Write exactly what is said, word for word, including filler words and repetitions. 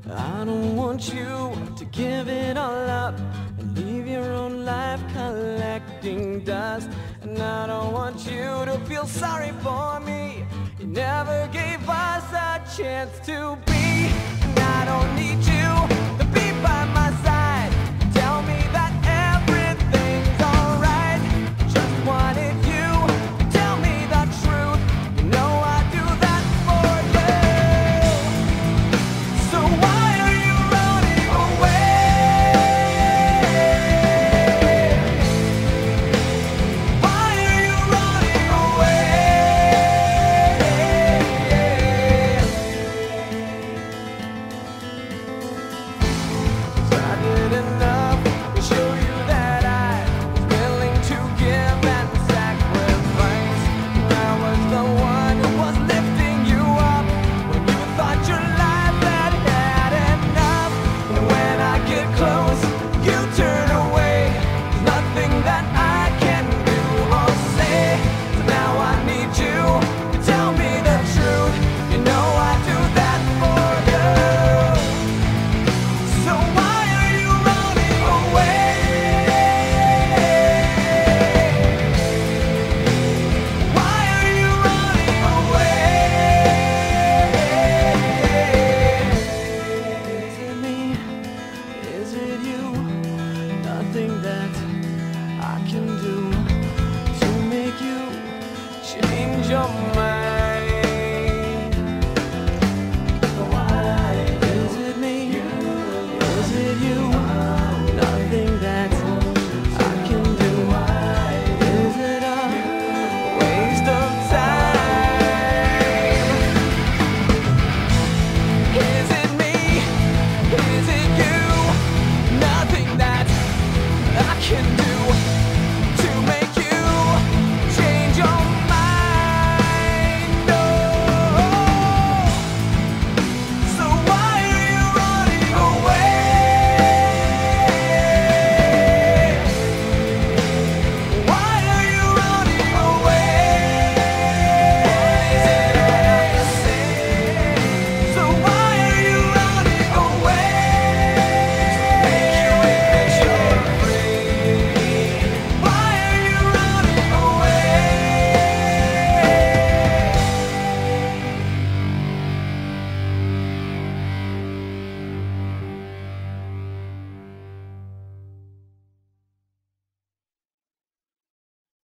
I don't want you to give it all up and leave your own life collecting dust. And I don't want you to feel sorry for me. You never gave us a chance to be. And I don't need you to be by my side. Tell me that everything's alright. Just wanted you to tell me the truth. You know I'd do that for you. So why are you running away? Why are you running away? I did enough to show you that I was willing to give and sacrifice. I was the one who was lifting you up when you thought your life had had enough. And when I get close, you turn away. There's nothing that I can do or say. So now I need you to tell me the truth. You know I do that for you. So why are you running away? Why are you running away? Is it me? Is it you? Nothing that I can do to make you change your mind.